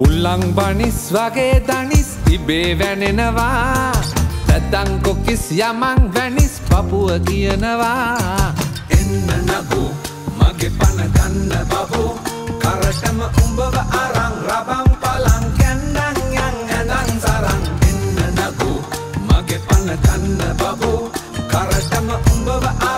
උල්ලං බනිස් වගේ දනිස් ඉබේ වැනෙනවා තැතං කොකිස් යමං වැනිස් පපුුව කියනවා එන්න නගු මගේ පන ගන්න බබු කරටම උඹව අරං රබම් පලං කැන්නං යං ඇඳං සරං එන්න නගු මගේ පන ගන්න බබු කරටම උඹව